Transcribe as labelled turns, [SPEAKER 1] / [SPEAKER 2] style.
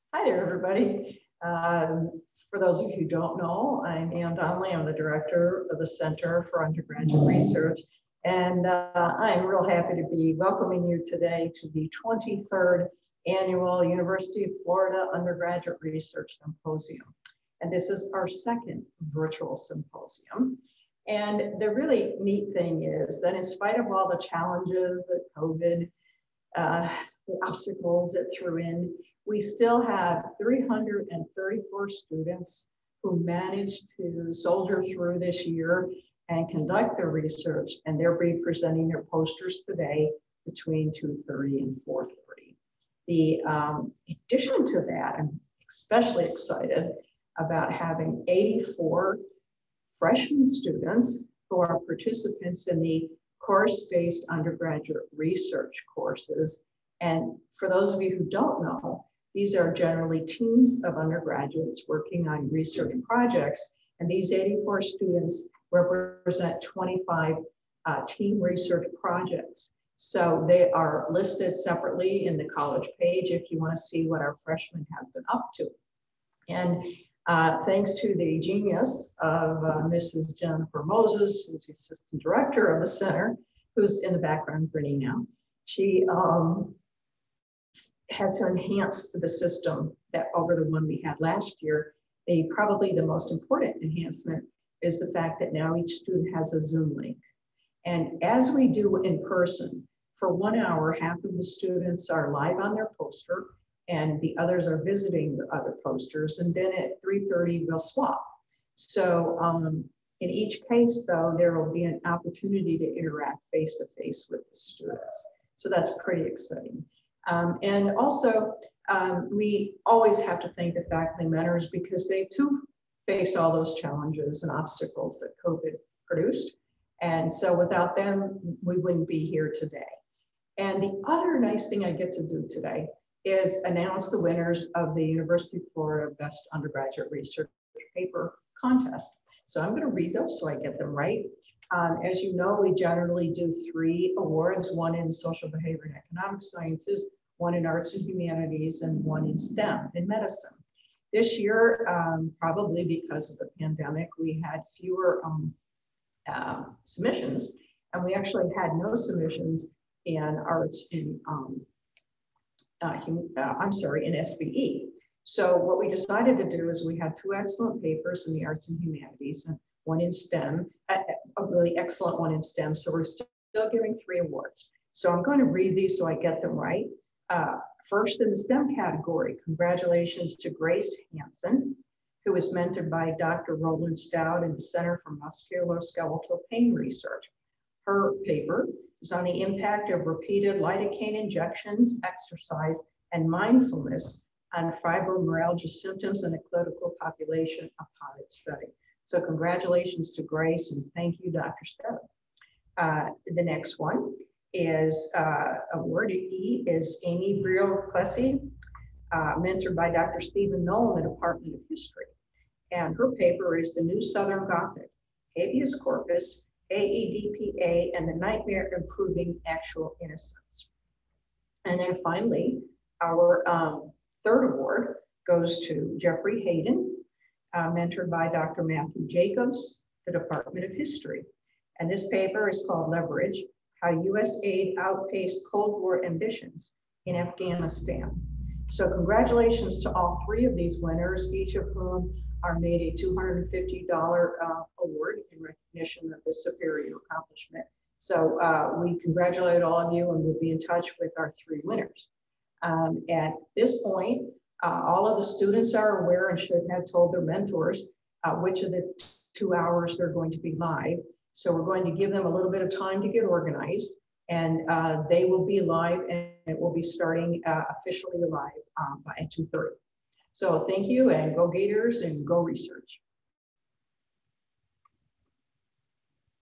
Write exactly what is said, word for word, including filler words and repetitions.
[SPEAKER 1] Hi there, everybody. Um, for those of you who don't know, I'm Ann Donnelly. I'm the director of the Center for Undergraduate Research, and uh, I'm real happy to be welcoming you today to the twenty-third Annual University of Florida Undergraduate Research Symposium. And this is our second virtual symposium. And the really neat thing is that in spite of all the challenges that COVID, uh, the obstacles it threw in, we still have three hundred thirty-four students who managed to soldier through this year and conduct their research, and they'll be presenting their posters today between two thirty and four thirty. The um, in addition to that, I'm especially excited about having eighty-four freshman students who are participants in the course-based undergraduate research courses. And for those of you who don't know, these are generally teams of undergraduates working on research projects. And these eighty-four students represent twenty-five uh, team research projects. So they are listed separately in the college page if you want to see what our freshmen have been up to. And uh, thanks to the genius of uh, Missus Jennifer Moses, who's the assistant director of the center, who's in the background grinning now, she um, has enhanced the system that over the one we had last year. The probably the most important enhancement is the fact that now each student has a Zoom link. And as we do in person, for one hour, half of the students are live on their poster and the others are visiting the other posters. And then at three thirty, we'll swap. So um, in each case, though, there will be an opportunity to interact face-to-face with the students. So that's pretty exciting. Um, and also, um, we always have to thank the faculty mentors because they too faced all those challenges and obstacles that COVID produced. And so without them, we wouldn't be here today. And the other nice thing I get to do today is announce the winners of the University of Florida Best Undergraduate Research Paper Contest. So I'm going to read those so I get them right. Um, as you know, we generally do three awards, one in social behavior and economic sciences, one in arts and humanities, and one in STEM, in medicine. This year, um, probably because of the pandemic, we had fewer um, uh, submissions, and we actually had no submissions in arts in, um, uh, hum, uh, I'm sorry, in S B E. So what we decided to do is we had two excellent papers in the arts and humanities and one in STEM, a, a really excellent one in STEM. So we're still giving three awards. So I'm going to read these so I get them right. Uh, first in the STEM category, congratulations to Grace Hansen, who was mentored by Doctor Roland Stout in the Center for Musculoskeletal Pain Research. Her paper is on the impact of repeated lidocaine injections, exercise, and mindfulness on fibromyalgia symptoms in a clinical population, a pilot study. So congratulations to Grace and thank you, Doctor Stout. Uh, the next one is uh, awardee is Amy Briel-Plessy, uh, mentored by Doctor Stephen Knoll in the Department of History. And her paper is The New Southern Gothic, Habeas Corpus, A E D P A, and the Nightmare Improving Actual Innocence. And then finally, our um, third award goes to Jeffrey Hayden, uh, mentored by Doctor Matthew Jacobs, the Department of History. And this paper is called Leverage, How U S Aid Outpaced Cold War Ambitions in Afghanistan. So congratulations to all three of these winners, each of whom are made a two hundred fifty dollars uh, award in recognition of this superior accomplishment. So uh, we congratulate all of you and we'll be in touch with our three winners. Um, at this point, uh, all of the students are aware and should have told their mentors uh, which of the two hours they're going to be live. So we're going to give them a little bit of time to get organized, and uh, they will be live and it will be starting uh, officially live um, at two thirty. So thank you and go Gators and go research.